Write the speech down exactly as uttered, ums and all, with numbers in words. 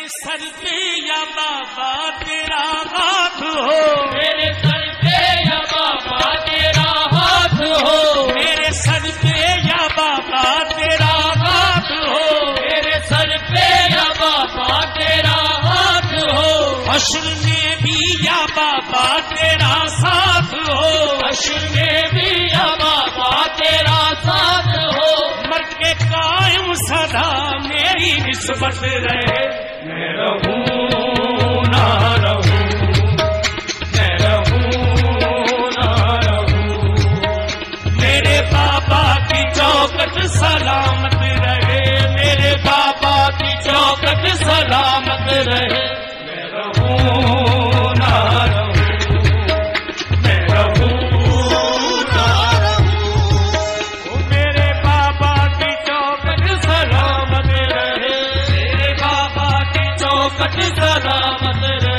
मेरे सर पे या बाबा तेरा हाथ हो, मेरे सर पे या बाबा तेरा हाथ हो, मेरे सर पे या बाबा तेरा हाथ हो, मेरे सर पे या बाबा तेरा हाथ हो, हश्र में भी या बाबा तेरा साथ हो, हश्र में भी या बाबा तेरा साथ हो, मर के कायम सदा मेरी निस्बत रहे। मैं रहूं ना रहूं, मैं रहूं ना रहूं, मेरे बाबा की चौखट सलामत रहे, मेरे बाबा की चौखट सलामत रहे। मैं रहूं ना रहूं, मैं रहूं ना रहूं, मेरे बाबा की चौखट सलामत रहे, मेरे बाबा की चौखट सलामत रहे।